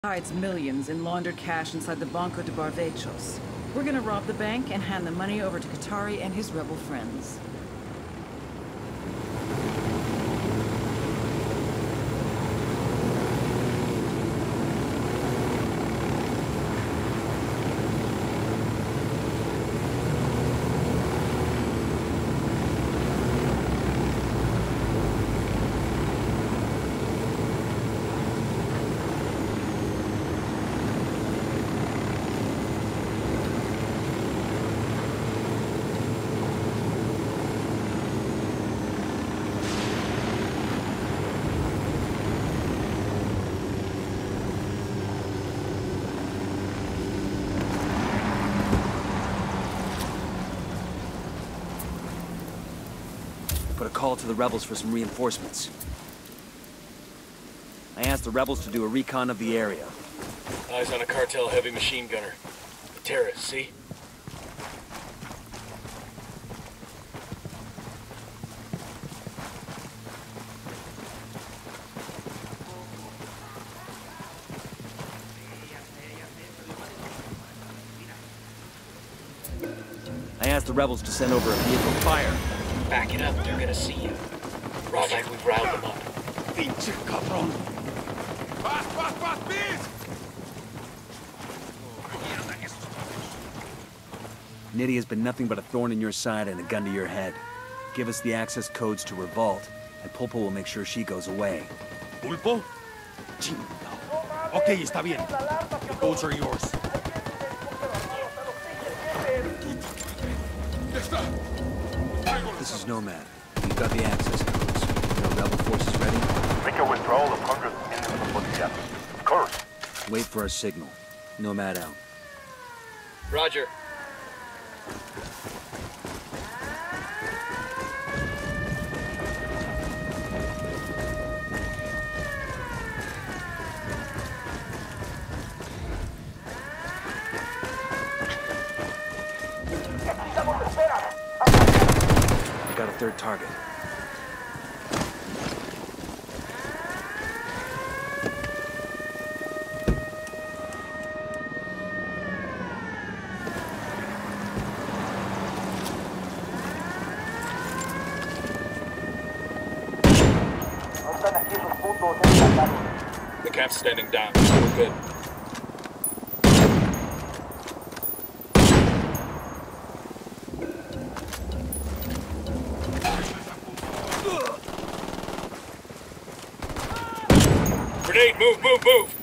hides millions in laundered cash inside the Banco de Barvechos. We're gonna rob the bank and hand the money over to Qatari and his rebel friends. Put a call to the rebels for some reinforcements. I asked the rebels to do a recon of the area. Eyes on a cartel heavy machine gunner. The terrorists, see? I asked the rebels to send over a vehicle. Fire! Back it up, they're gonna see you. Roger, we've riled them up. Pinche cabrón. Vas, please! Nitty has been nothing but a thorn in your side and a gun to your head. Give us the access codes to Revolt, and Pulpo will make sure she goes away. ¿Pulpo? Chingao. Okay, está bien. The codes are yours. This is Nomad. We've got the access codes. Are rebel forces ready? Make a withdrawal of hundreds of Indians from Bolivia. Of course. Wait for our signal. Nomad out. Roger. I got a third target. The camp's standing down, so we're good. Grenade, move!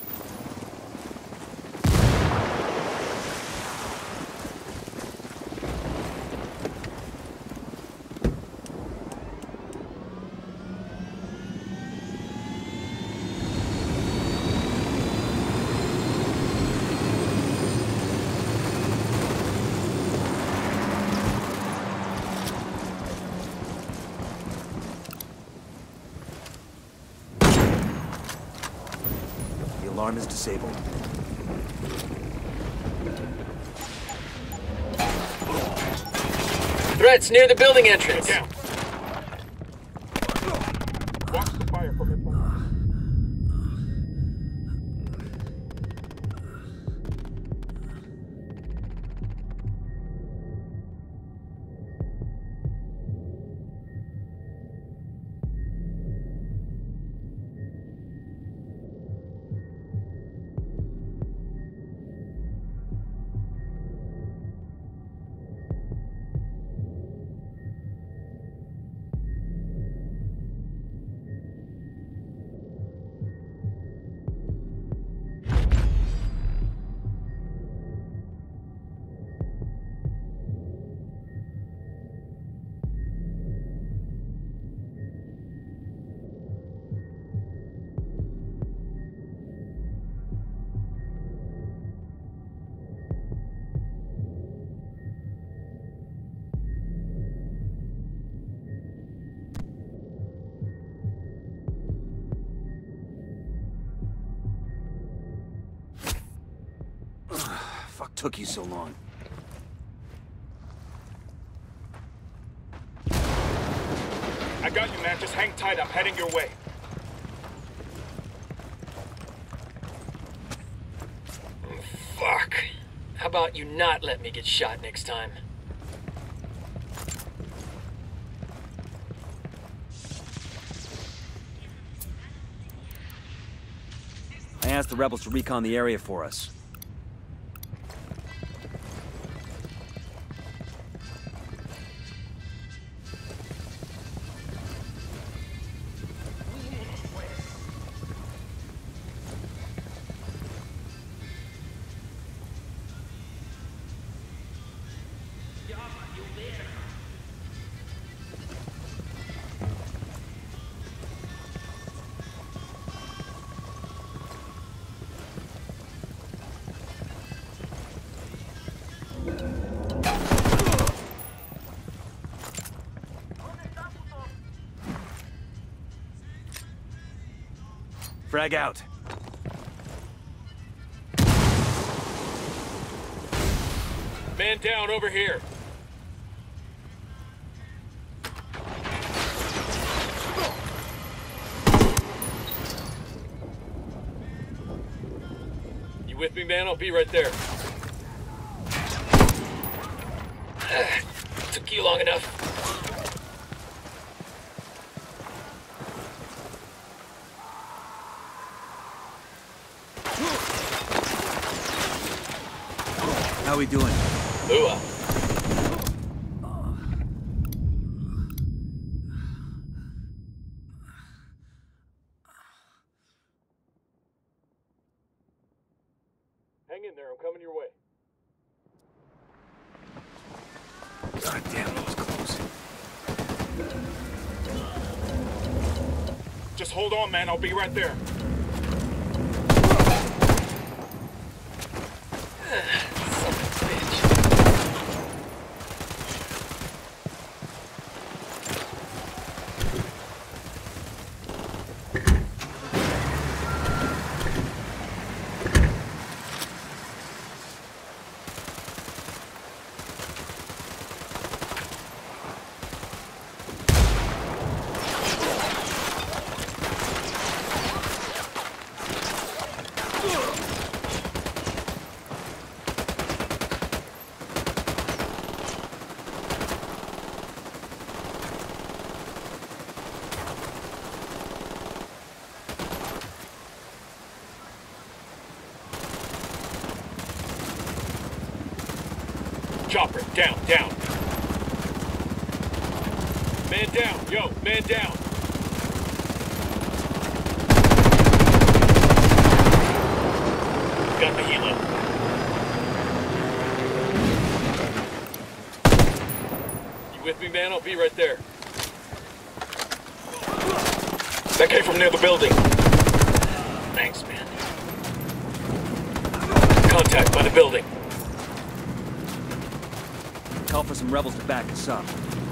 Alarm is disabled. Threats near the building entrance. Get down. Watch the fire from inside. Fuck took you so long? I got you, man. Just hang tight. I'm heading your way. about you not let me get shot next time? I asked the rebels to recon the area for us. Frag out. Man down over here. You with me, man? I'll be right there. Took you long enough. How we doing? Ooh. Hang in there, I'm coming your way. God damn, that was close. Just hold on, man. I'll be right there. Chopper, down, down. Man down, yo, man down. Got the helo. You with me, man? I'll be right there. That came from near the building. Thanks, man. Contact by the building. Call for some rebels to back us up.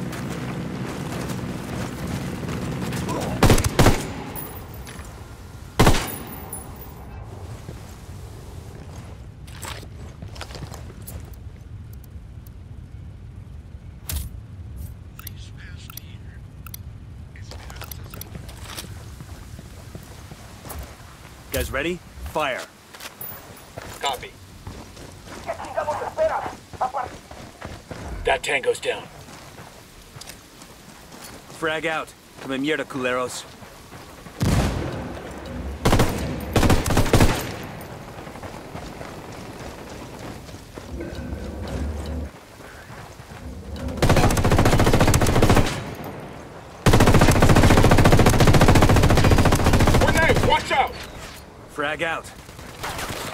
Guys ready? Fire. Copy. That tango's down. Frag out. Come mierda, culeros. Grenade, watch out! Frag out.